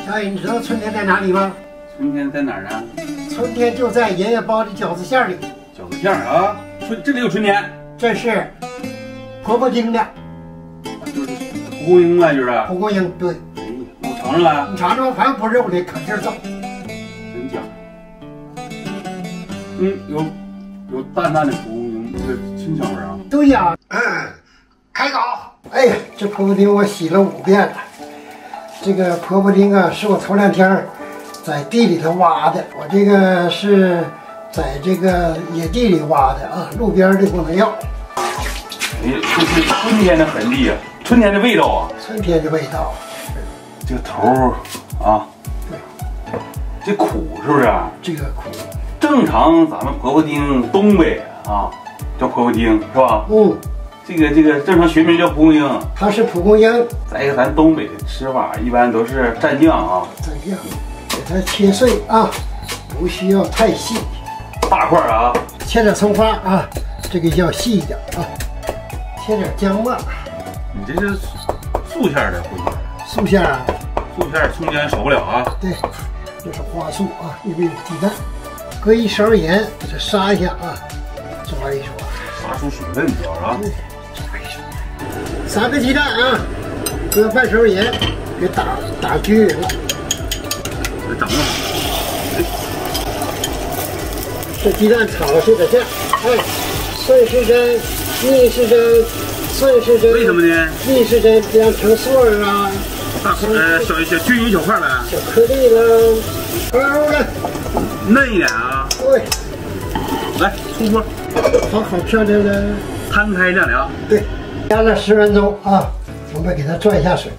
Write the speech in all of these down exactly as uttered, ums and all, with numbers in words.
小野，你知道春天在哪里吗？ 春天在哪儿呢？ 春天就在爷爷包的饺子馅儿里。 饺子馅儿啊，春这里有春天。这是婆婆经的， 啊、就是蒲公英啊，就是。 蒲公英，对。 哎，我尝尝了。 你尝尝，反正不是肉的，可劲儿造。 真香。嗯，有有淡淡的蒲公英那个清香味啊。 对呀，嗯，开搞。哎呀，这婆婆丁我洗了五遍了。这个婆婆丁啊，是我头两天在地里头挖的，我这个是在这个野地里挖的啊，路边的不能要。 哎，这是春天的痕迹啊，春天的味道啊， 春天的味道。 这个头啊， 对， 这苦是不是？ 这个苦。 正常咱们婆婆丁，东北啊叫婆婆丁是吧？ 嗯。 这个这个正常学名叫蒲公英， 它是蒲公英。 再一个，咱东北的吃法一般都是蘸酱啊， 蘸酱，给它切碎啊，不需要太细， 大块啊。 切点葱花啊，这个要细一点啊。切点姜末。 你这是素馅的烩面？ 素馅啊， 素馅葱姜少不了啊。 对，这是花素啊，因为有鸡蛋，搁一勺盐，给它杀一下啊，抓一抓， 杀出水分，主要是啊。 对。三个鸡蛋啊，搁半勺盐，给打打均匀了。 这整了。 这鸡蛋炒是得这样，哎，顺时针、逆时针、顺时针。 为什么呢？ 逆时针这样成穗儿啊， 大呃小小均匀小块呗。 小颗粒了，嗷的， 嫩一点啊。 对。 来，出锅。 好好漂亮的。 摊开晾凉。对。 加了十分钟啊，我们给它转一下水。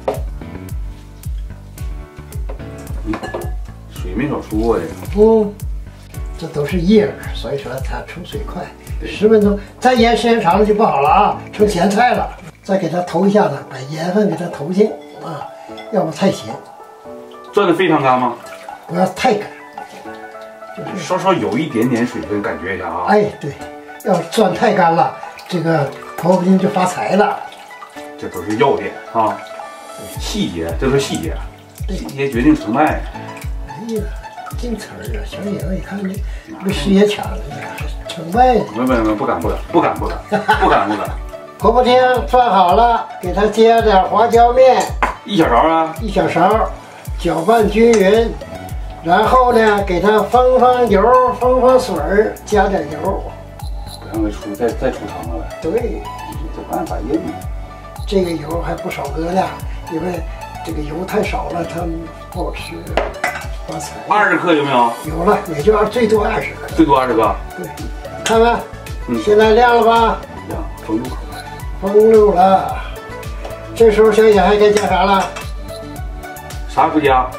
嗯，水没少出过呀。 嗯，这都是叶儿，所以说它出水快。十分钟，再腌时间长了就不好了啊，成咸菜了。再给它投一下子，把盐分给它投进啊，要不太咸。 转的非常干吗？ 不要太干， 就是稍稍有一点点水分，感觉一下啊。 哎，对，要转太干了，这个婆婆丁就发财了。 这都是要点啊，细节，这是细节，细节决定成败。 哎呀，净词儿啊！小野，一看这这事业强了，成败呢？ 没没没，不敢不敢不敢不敢不敢不敢。 婆婆丁转好了，给它加点花椒面， 一小勺啊， 一小勺，搅拌均匀，然后呢，给它放放油，放放水儿，加点油。 不让它出再再出汤了呗。 对， 这办法硬。 这个油还不少搁的，因为这个油太少了，它不好吃。发财。 二十克有没有？ 有了，也就最多二十克。 最多二十克。 对，看看， 嗯， 现在亮了吧？ 亮，封入口。 封入了。这时候小野还该加啥了？ 啥不加？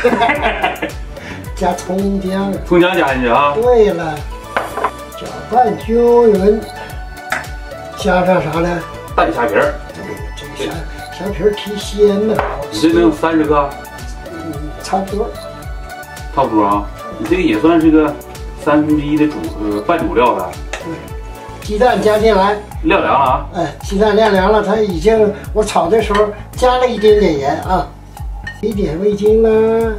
加葱姜。 葱姜加进去啊。 对了，搅拌均匀。加上啥呢？ 蛋虾皮儿。 对，这个虾虾皮儿提鲜呢。 你这能三十克？ 嗯，差不多。 差不多啊。你这个也算是个三分之一的主呃半主料了。 对，鸡蛋加进来。 晾凉了啊。 哎，鸡蛋晾凉了，它已经我炒的时候加了一点点盐啊，一点味精啦，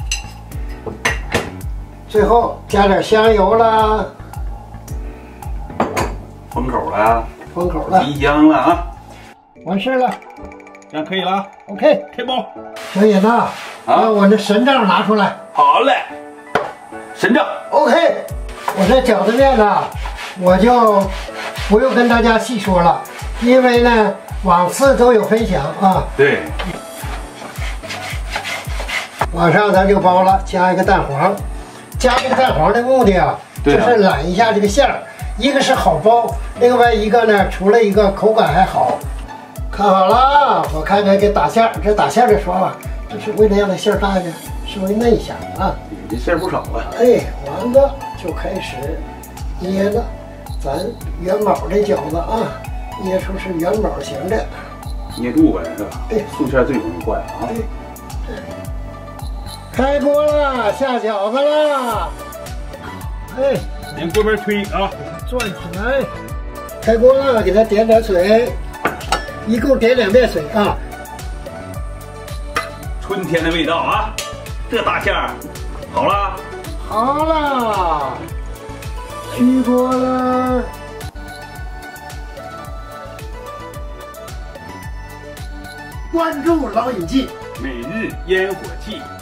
最后加点香油啦， 封口了。 封口了， 即将了啊！ 完事了， 这样可以了。 OK， 开包。 小野子啊，把我的神杖拿出来。 好嘞，神杖。 OK， 我这饺子面呢，我就不用跟大家细说了，因为呢，往次都有分享啊。 对。 往上咱就包了，加一个蛋黄，加这个蛋黄的目的啊，就是揽一下这个馅儿。一个是好包，另外一个呢，除了一个口感还好。看好了，我看看给打馅儿，这打馅儿的说法，这是为了让它馅儿大一点，稍微嫩一下啊。 你这馅儿不少啊。 哎，完了就开始捏了，咱元宝的饺子啊，捏出是元宝型的。 捏住呗，是吧？ 对， 素馅最容易坏啊。 对。开锅了，下饺子了。哎。 连锅边推啊， 转起来，开锅了，给它点点水，一共点两遍水啊。 春天的味道啊！这大馅儿好了， 好了，取锅了。关注老友记， 每日烟火气。